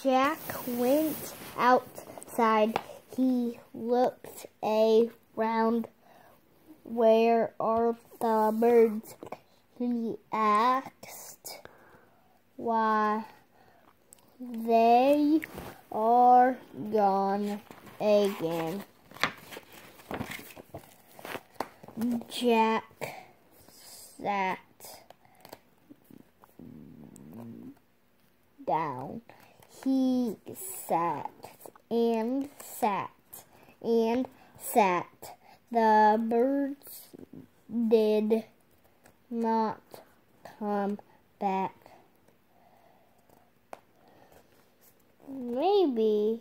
Jack went outside. He looked around. Where are the birds? He asked. Why, they are gone again. Jack sat down. He sat and sat and sat. The birds did not come back. Maybe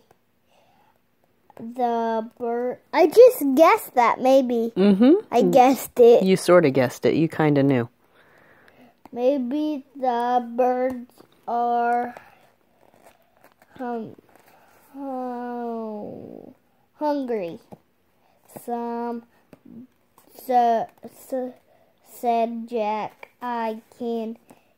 the bird... I just guessed that, maybe. I guessed it. You sort of guessed it. You kind of knew. Maybe the birds are hungry. Said Jack. I can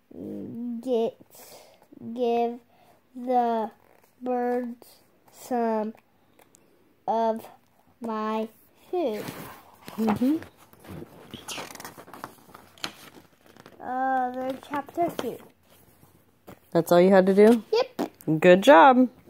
give the birds some of my food. There's chapter 2. That's all you had to do? Yep. Good job.